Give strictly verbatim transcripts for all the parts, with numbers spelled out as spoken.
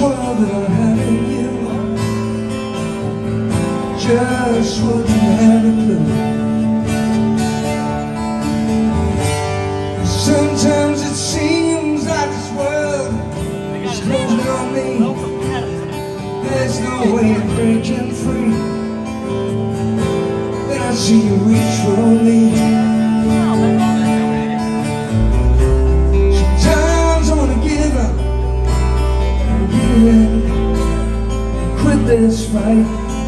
world without having you just wouldn't have a clue. Sometimes it seems like this world is closing on me. There's no way of breaking free. Then I see you reach for me. Sometimes I wanna give up and give in and quit this fight.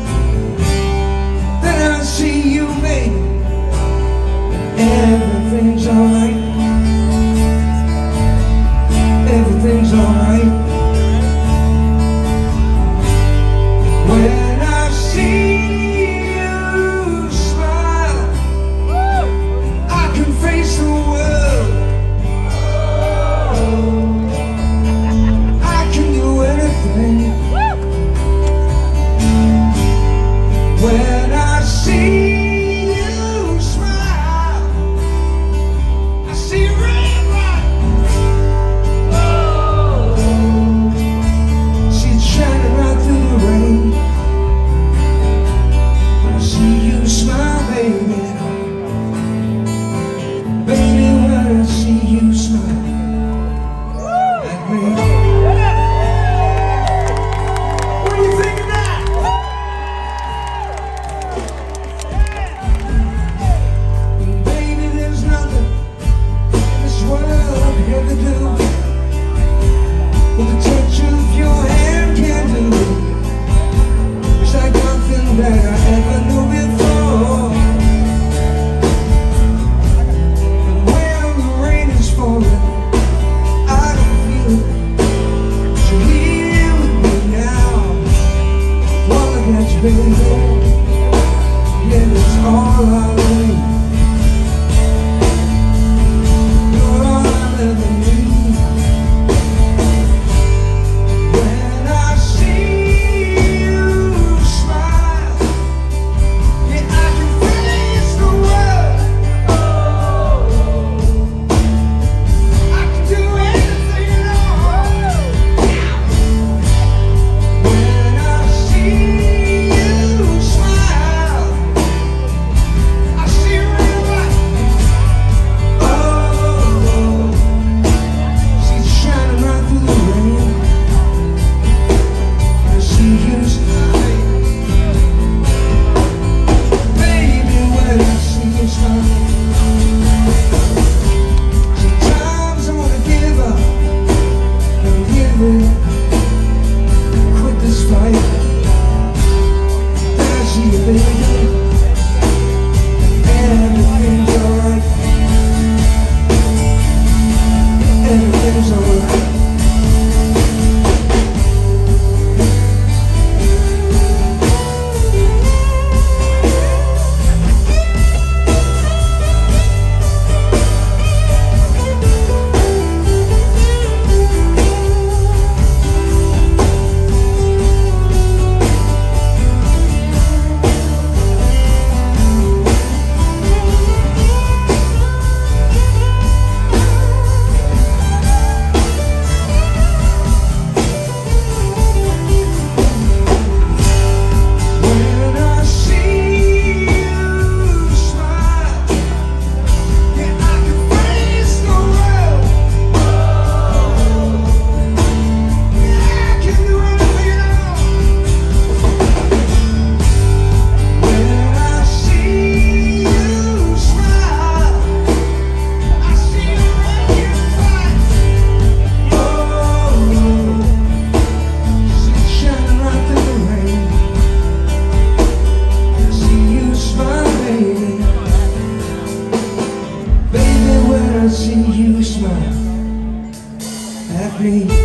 Then I see you, baby, and everything's alright. Everything's alright. When I see you smile, I can face the world. I can do anything. When I see you smile, I see red light. See it shining right through the rain. When I see you smile, baby, baby, when I see you smile at me. What do you think of that? Baby, there's nothing in this world I could ever do what the touch of your hand can do. It's like nothing that I ever knew before. And when the rain is falling, I don't feel it. So here with me now, wanna get you, baby. Yeah, that's all I need. You're all I ever need. When I see you smile, yeah, I can face the world. I can do anything at all. When I see you smile, I see red light. Oh, see it shining right through the rain. I see you smile, baby, when I see you smile. Sometimes I wanna give up and give in, quit this fight. Then I see you, baby, and everything's alright. Everything's alright. When I see you smile, yeah, I can face the world. Yeah, I can do anything at all. When I see you smile, I see a red light. Oh, see it shining right through the rain. I see you smile, baby. Baby, when I see you smile at me.